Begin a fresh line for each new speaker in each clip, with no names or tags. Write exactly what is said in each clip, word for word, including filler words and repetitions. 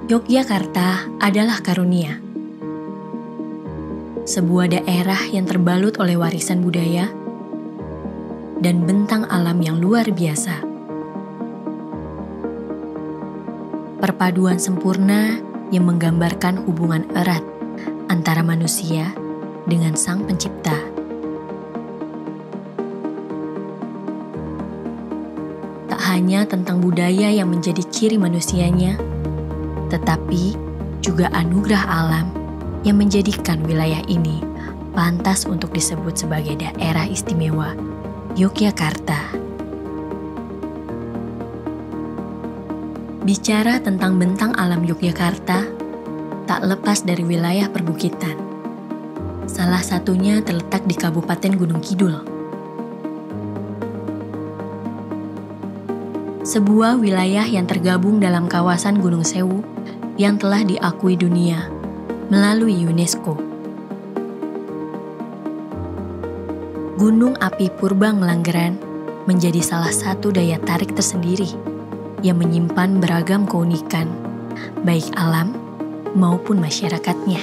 Yogyakarta adalah karunia. Sebuah daerah yang terbalut oleh warisan budaya dan bentang alam yang luar biasa. Perpaduan sempurna yang menggambarkan hubungan erat antara manusia dengan Sang Pencipta. Tak hanya tentang budaya yang menjadi ciri manusianya, tetapi juga anugerah alam yang menjadikan wilayah ini pantas untuk disebut sebagai daerah istimewa Yogyakarta. Bicara tentang bentang alam Yogyakarta, tak lepas dari wilayah perbukitan. Salah satunya terletak di Kabupaten Gunung Kidul. Sebuah wilayah yang tergabung dalam kawasan Gunung Sewu yang telah diakui dunia melalui UNESCO. Gunung api Purba Ngelanggeran menjadi salah satu daya tarik tersendiri yang menyimpan beragam keunikan, baik alam maupun masyarakatnya.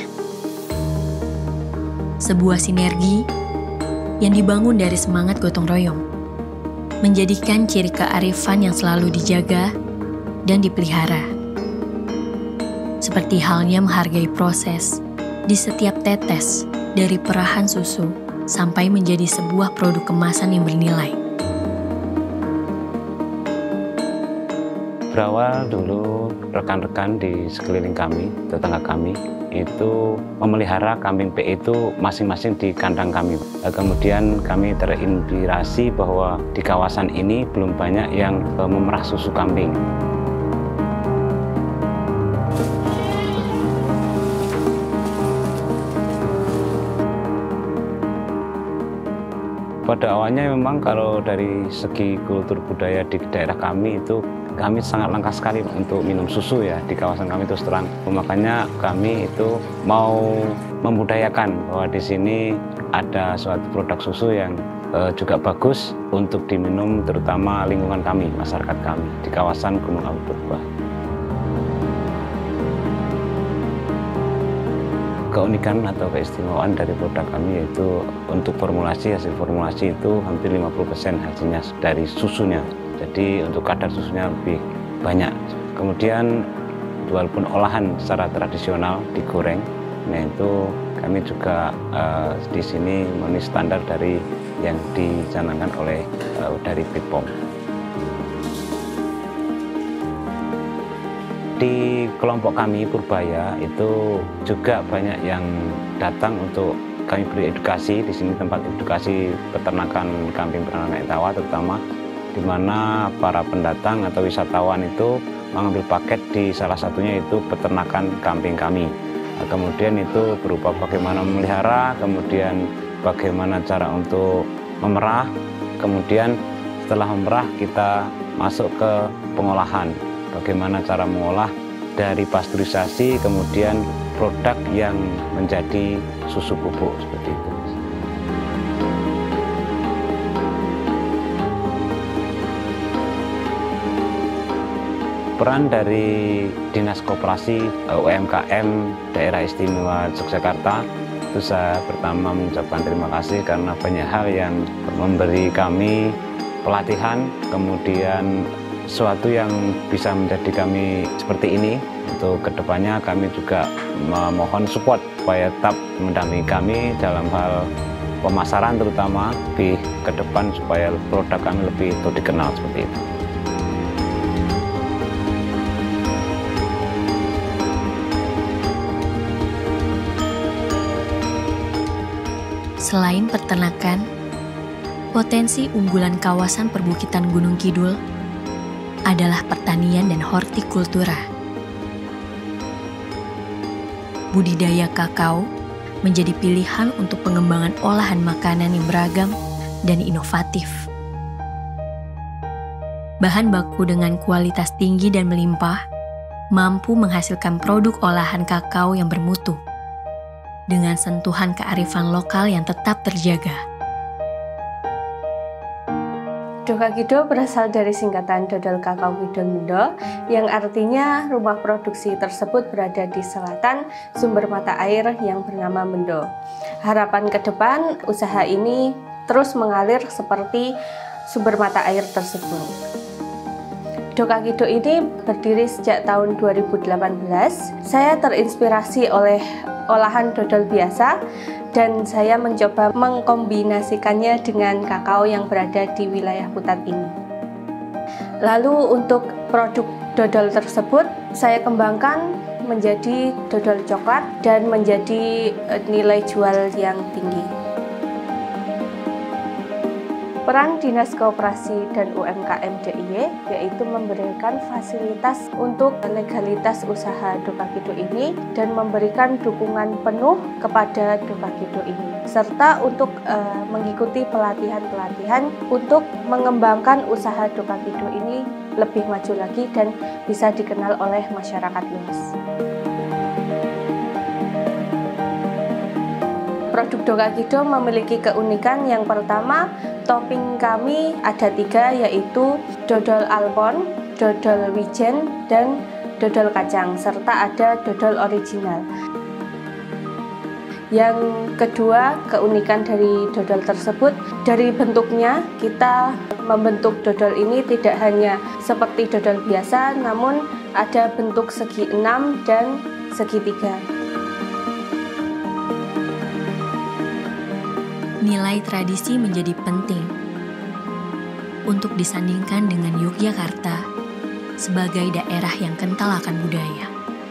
Sebuah sinergi yang dibangun dari semangat gotong royong, menjadikan ciri kearifan yang selalu dijaga dan dipelihara. Seperti halnya menghargai proses di setiap tetes dari perahan susu sampai menjadi sebuah produk kemasan yang bernilai.
Berawal dulu rekan-rekan di sekeliling kami, tetangga kami, itu memelihara kambing P itu masing-masing di kandang kami. Kemudian kami terinspirasi bahwa di kawasan ini belum banyak yang memerah susu kambing. Pada awalnya memang kalau dari segi kultur budaya di daerah kami itu kami sangat langka sekali untuk minum susu ya di kawasan kami terus terang. Makanya kami itu mau membudayakan bahwa di sini ada suatu produk susu yang eh, juga bagus untuk diminum terutama lingkungan kami, masyarakat kami di kawasan Gunung Api Purba. Keunikan atau keistimewaan dari produk kami yaitu untuk formulasi, hasil formulasi itu hampir lima puluh persen hasilnya dari susunya. Jadi untuk kadar susunya lebih banyak. Kemudian walaupun olahan secara tradisional digoreng, nah itu kami juga uh, di sini memenuhi standar dari yang dicanangkan oleh uh, dari B P O M. Di kelompok kami Purbaya itu juga banyak yang datang untuk kami beri edukasi. Di sini tempat edukasi peternakan kambing beranak tawa terutama, di mana para pendatang atau wisatawan itu mengambil paket di salah satunya itu peternakan kambing kami. Nah, kemudian itu berupa bagaimana memelihara, kemudian bagaimana cara untuk memerah, kemudian setelah memerah kita masuk ke pengolahan. Bagaimana cara mengolah dari pasteurisasi kemudian produk yang menjadi susu bubuk seperti itu. Peran dari Dinas Koperasi U M K M Daerah Istimewa Yogyakarta itu saya pertama mengucapkan terima kasih karena banyak hal yang memberi kami pelatihan, kemudian sesuatu yang bisa menjadi kami seperti ini. Untuk kedepannya kami juga memohon support supaya tetap mendampingi kami dalam hal pemasaran terutama lebih ke depan supaya produk kami lebih itu dikenal seperti itu.
Selain peternakan, potensi unggulan kawasan perbukitan Gunung Kidul adalah pertanian dan hortikultura. Budidaya kakao menjadi pilihan untuk pengembangan olahan makanan yang beragam dan inovatif. Bahan baku dengan kualitas tinggi dan melimpah mampu menghasilkan produk olahan kakao yang bermutu dengan sentuhan kearifan lokal yang tetap terjaga.
Dokakido berasal dari singkatan Dodol Kakao Kidul Mendo, yang artinya rumah produksi tersebut berada di selatan sumber mata air yang bernama Mendo. Harapan ke depan, usaha ini terus mengalir seperti sumber mata air tersebut. Dokakido ini berdiri sejak tahun dua ribu delapan belas. Saya terinspirasi oleh olahan dodol biasa dan saya mencoba mengkombinasikannya dengan kakao yang berada di wilayah Putat ini. Lalu untuk produk dodol tersebut saya kembangkan menjadi dodol coklat dan menjadi nilai jual yang tinggi. Peran Dinas Koperasi dan U M K M D I Y yaitu memberikan fasilitas untuk legalitas usaha Dokakido ini dan memberikan dukungan penuh kepada Dokakido ini, serta untuk uh, mengikuti pelatihan-pelatihan untuk mengembangkan usaha Dokakido ini lebih maju lagi dan bisa dikenal oleh masyarakat luas. Produk Dokakido memiliki keunikan yang pertama, topping kami ada tiga, yaitu dodol almond, dodol wijen, dan dodol kacang, serta ada dodol original. Yang kedua, keunikan dari dodol tersebut, dari bentuknya kita membentuk dodol ini tidak hanya seperti dodol biasa, namun ada bentuk segi enam dan segitiga.
Nilai tradisi menjadi penting untuk disandingkan dengan Yogyakarta sebagai daerah yang kental akan budaya.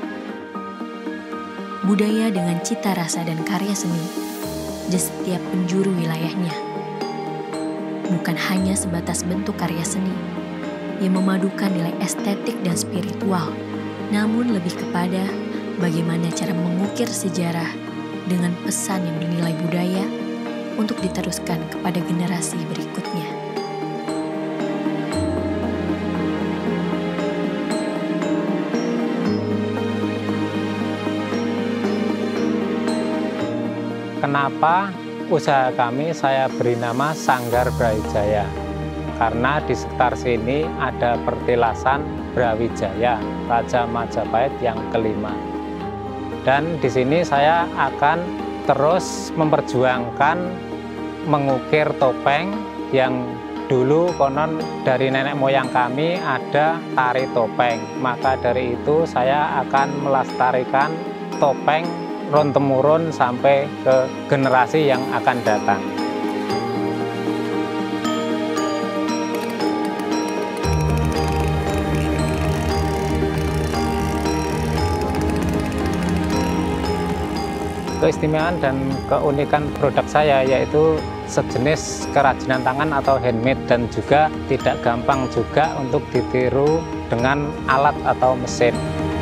Budaya dengan cita rasa dan karya seni di setiap penjuru wilayahnya. Bukan hanya sebatas bentuk karya seni yang memadukan nilai estetik dan spiritual, namun lebih kepada bagaimana cara mengukir sejarah dengan pesan yang bernilai budaya untuk diteruskan kepada generasi berikutnya.
Kenapa usaha kami saya beri nama Sanggar Brawijaya? Karena di sekitar sini ada pertilasan Brawijaya, Raja Majapahit yang kelima. Dan di sini saya akan terus memperjuangkan mengukir topeng yang dulu konon dari nenek moyang kami ada tari topeng. Maka dari itu saya akan melestarikan topeng turun-temurun sampai ke generasi yang akan datang. Keistimewaan dan keunikan produk saya yaitu sejenis kerajinan tangan atau handmade dan juga tidak gampang juga untuk ditiru dengan alat atau mesin.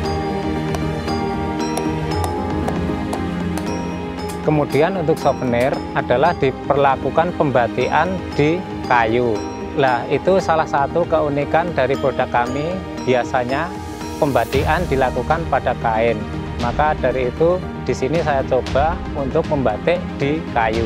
Kemudian untuk souvenir adalah diperlakukan pembatikan di kayu. Lah itu salah satu keunikan dari produk kami, biasanya pembatikan dilakukan pada kain. Maka dari itu di sini saya coba untuk membatik di kayu.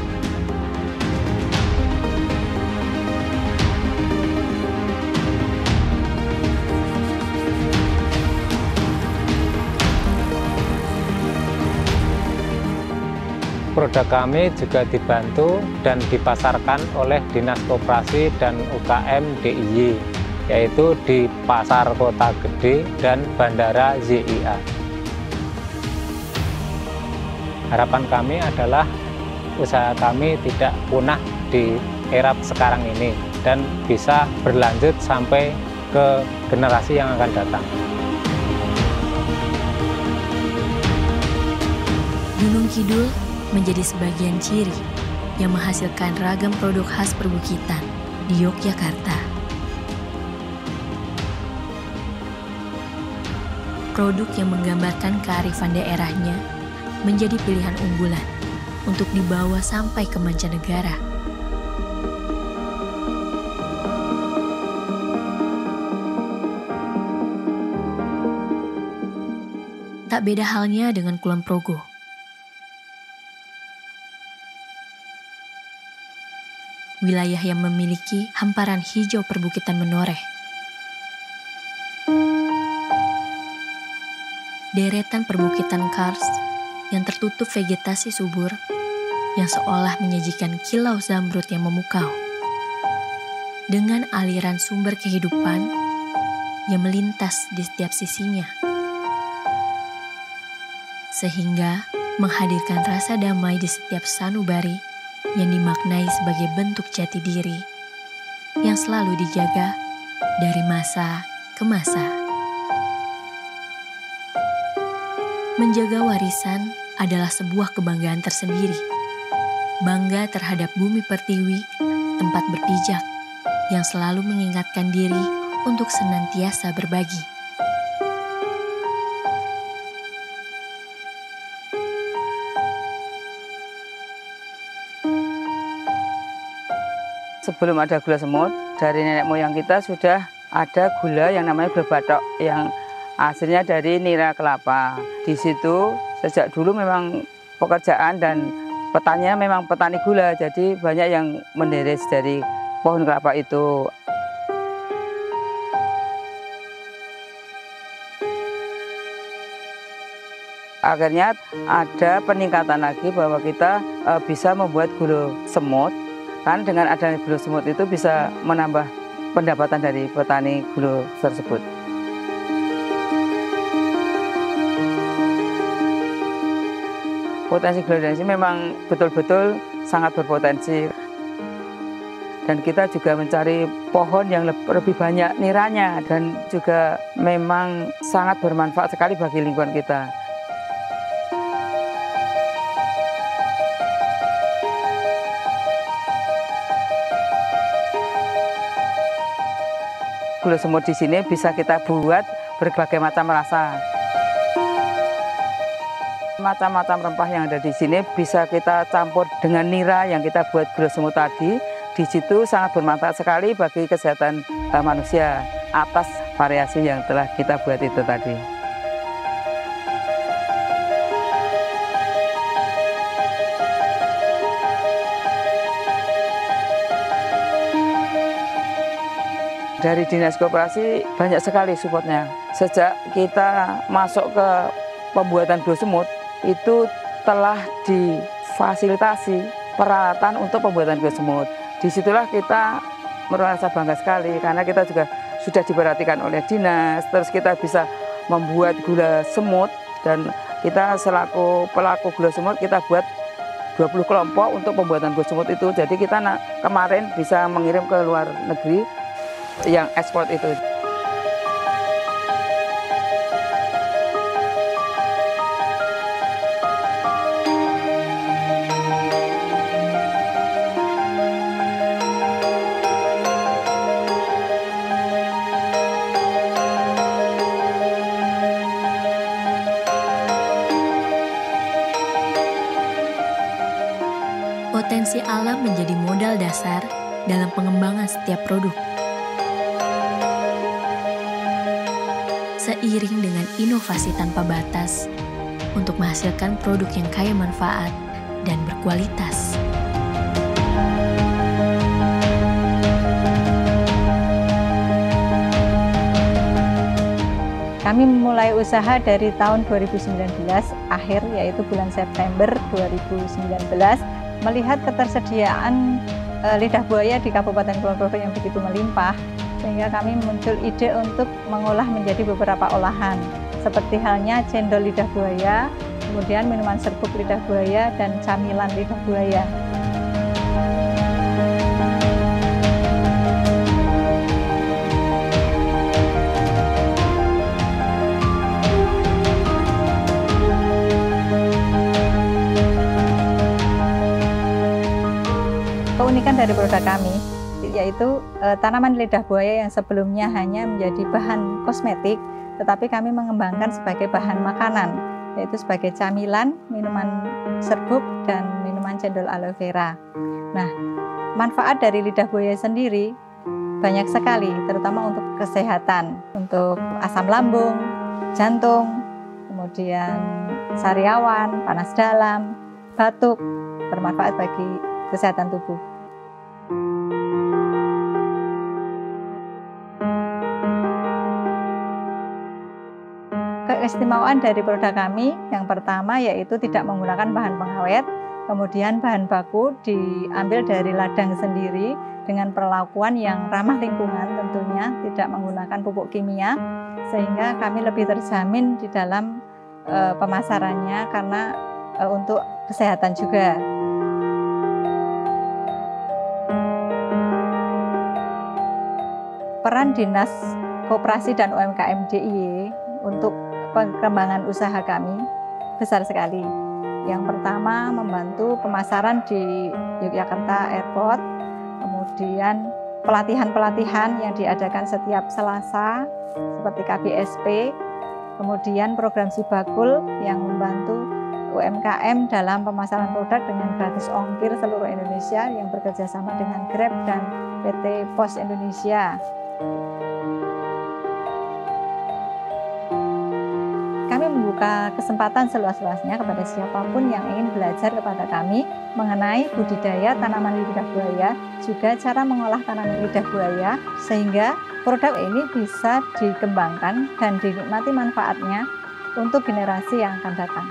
Produk kami juga dibantu dan dipasarkan oleh Dinas Koperasi dan U K M D I Y, yaitu di Pasar Kota Gede dan Bandara Z I A. Harapan kami adalah usaha kami tidak punah di era sekarang ini dan bisa berlanjut sampai ke generasi yang akan datang.
Gunung Kidul menjadi sebagian ciri yang menghasilkan ragam produk khas perbukitan di Yogyakarta. Produk yang menggambarkan kearifan daerahnya menjadi pilihan unggulan untuk dibawa sampai ke mancanegara. Tak beda halnya dengan Kulon Progo. wilayah yang memiliki hamparan hijau perbukitan menoreh. Deretan perbukitan karst yang tertutup vegetasi subur yang seolah menyajikan kilau zamrud yang memukau. Dengan aliran sumber kehidupan yang melintas di setiap sisinya. Sehingga menghadirkan rasa damai di setiap sanubari yang dimaknai sebagai bentuk jati diri yang selalu dijaga dari masa ke masa. Menjaga warisan adalah sebuah kebanggaan tersendiri. Bangga terhadap bumi pertiwi, tempat berpijak, yang selalu mengingatkan diri untuk senantiasa berbagi.
Sebelum ada gula semut, dari nenek moyang kita sudah ada gula yang namanya gula batok yang hasilnya dari nira kelapa. Di situ sejak dulu memang pekerjaan dan petaninya memang petani gula, jadi banyak yang menderes dari pohon kelapa itu. Akhirnya ada peningkatan lagi bahwa kita e, bisa membuat gula semut. Kan dengan adanya gula semut itu bisa menambah pendapatan dari petani gula tersebut. Potensi gula dari sini memang betul-betul sangat berpotensi. Dan kita juga mencari pohon yang lebih banyak niranya dan juga memang sangat bermanfaat sekali bagi lingkungan kita. Gula semut di sini bisa kita buat berbagai macam rasa. Macam-macam rempah yang ada di sini bisa kita campur dengan nira yang kita buat gula semut tadi. Di situ sangat bermanfaat sekali bagi kesehatan uh, manusia atas variasi yang telah kita buat itu tadi. Dari Dinas Koperasi banyak sekali supportnya. Sejak kita masuk ke pembuatan gula semut, itu telah difasilitasi peralatan untuk pembuatan gula semut. Disitulah kita merasa bangga sekali karena kita juga sudah diperhatikan oleh dinas, terus kita bisa membuat gula semut dan kita selaku pelaku gula semut kita buat dua puluh kelompok untuk pembuatan gula semut itu. Jadi kita kemarin bisa mengirim ke luar negeri yang ekspor itu.
Potensi alam menjadi modal dasar dalam pengembangan setiap produk. Seiring dengan inovasi tanpa batas untuk menghasilkan produk yang kaya manfaat dan berkualitas.
Kami memulai usaha dari tahun dua ribu sembilan belas akhir, yaitu bulan September dua ribu sembilan belas, melihat ketersediaan e, lidah buaya di Kabupaten Kulon Progo yang begitu melimpah, sehingga kami muncul ide untuk mengolah menjadi beberapa olahan, seperti halnya cendol lidah buaya, kemudian minuman serbuk lidah buaya, dan camilan lidah buaya. Keunikan dari produk kami yaitu e, tanaman lidah buaya yang sebelumnya hanya menjadi bahan kosmetik, tetapi kami mengembangkan sebagai bahan makanan, yaitu sebagai camilan, minuman serbuk, dan minuman cendol aloe vera. Nah, manfaat dari lidah buaya sendiri banyak sekali, terutama untuk kesehatan, untuk asam lambung, jantung, kemudian sariawan, panas dalam, batuk, bermanfaat bagi kesehatan tubuh. Keistimewaan dari produk kami yang pertama yaitu tidak menggunakan bahan pengawet, kemudian bahan baku diambil dari ladang sendiri dengan perlakuan yang ramah lingkungan tentunya, tidak menggunakan pupuk kimia, sehingga kami lebih terjamin di dalam e, pemasarannya karena e, untuk kesehatan juga. Peran Dinas Koperasi dan U M K M D I Y untuk pengembangan usaha kami besar sekali. Yang pertama membantu pemasaran di Yogyakarta Airport, kemudian pelatihan-pelatihan yang diadakan setiap Selasa seperti K B S P, kemudian program Sibakul yang membantu U M K M dalam pemasaran produk dengan gratis ongkir seluruh Indonesia yang bekerja sama dengan Grab dan P T Pos Indonesia. Kami membuka kesempatan seluas-luasnya kepada siapapun yang ingin belajar kepada kami mengenai budidaya tanaman lidah buaya, juga cara mengolah tanaman lidah buaya, sehingga produk ini bisa dikembangkan dan dinikmati manfaatnya untuk generasi yang akan datang.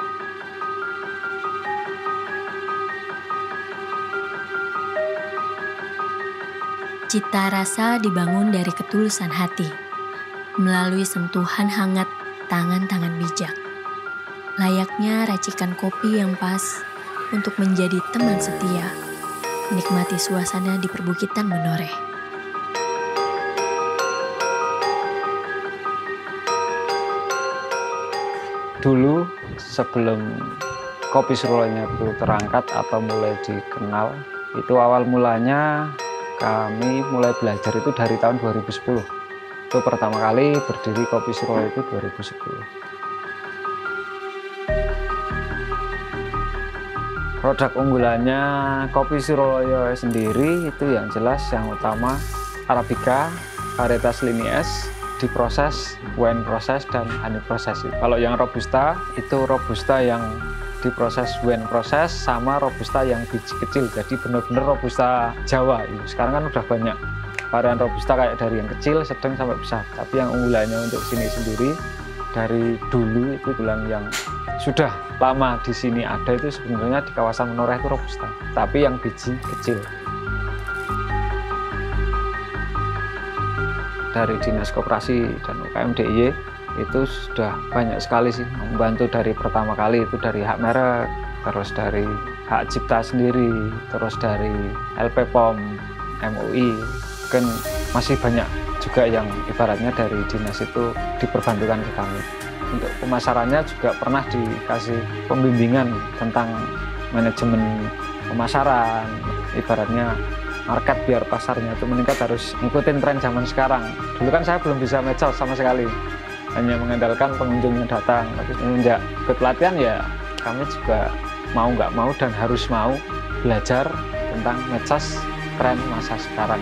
Cita rasa dibangun dari ketulusan hati, melalui sentuhan hangat tangan-tangan bijak. Layaknya racikan kopi yang pas untuk menjadi teman setia, menikmati suasana di perbukitan menoreh.
Dulu sebelum kopi Surulaya itu terangkat atau mulai dikenal, itu awal mulanya kami mulai belajar itu dari tahun dua ribu sepuluh. Itu pertama kali berdiri Kopi Surulaya itu dua ribu sepuluh. Produk unggulannya Kopi Surulaya sendiri itu yang jelas yang utama Arabica, varietas Linnaeus, diproses, wine proses, dan honey proses. Kalau yang Robusta itu Robusta yang diproses wine proses sama Robusta yang biji kecil. Jadi benar-benar Robusta Jawa. Sekarang kan udah banyak varian Robusta kayak dari yang kecil, sedang sampai besar. Tapi yang unggulannya untuk sini sendiri dari dulu itu bilang yang sudah lama di sini ada itu sebenarnya di kawasan Menoreh itu Robusta, tapi yang biji kecil. Dari Dinas Koperasi dan U K M D I Y itu sudah banyak sekali sih membantu dari pertama kali itu dari hak merek, terus dari hak cipta sendiri, terus dari L P P O M, M U I. Kan masih banyak juga yang ibaratnya dari dinas itu diperbantukan ke kami. Untuk pemasarannya juga pernah dikasih pembimbingan tentang manajemen pemasaran, ibaratnya market biar pasarnya itu meningkat harus ngikutin tren zaman sekarang. Dulu kan saya belum bisa medsos sama sekali, hanya mengandalkan pengunjung yang datang. Tapi semenjak ikut pelatihan ya kami juga mau nggak mau dan harus mau belajar tentang medsos tren masa sekarang.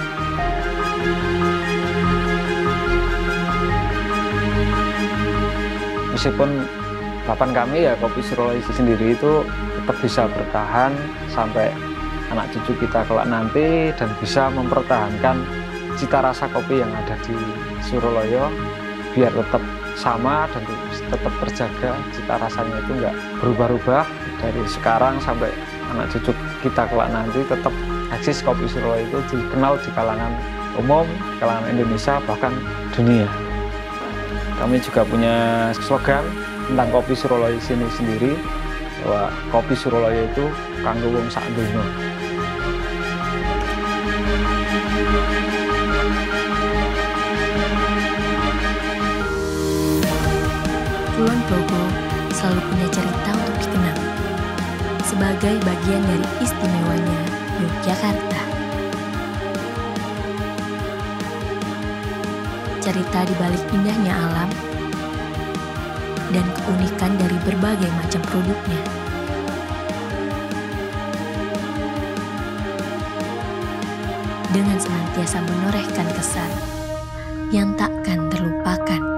Meskipun papan kami ya Kopi Surulaya sendiri itu tetap bisa bertahan sampai anak cucu kita kelak nanti dan bisa mempertahankan cita rasa kopi yang ada di Surulaya biar tetap sama dan tetap terjaga cita rasanya itu enggak berubah-ubah dari sekarang sampai anak cucu kita kelak nanti tetap eksis Kopi Surulaya itu dikenal di kalangan umum, kalangan Indonesia bahkan dunia. Kami juga punya slogan tentang Kopi Surulaya sini sendiri bahwa Kopi Surulaya itu kanggo wong sak donya.
Kulon Progo selalu punya cerita untuk dikenang sebagai bagian dari istimewanya Yogyakarta. Cerita di balik indahnya alam dan keunikan dari berbagai macam produknya. Dengan senantiasa menorehkan kesan yang takkan terlupakan.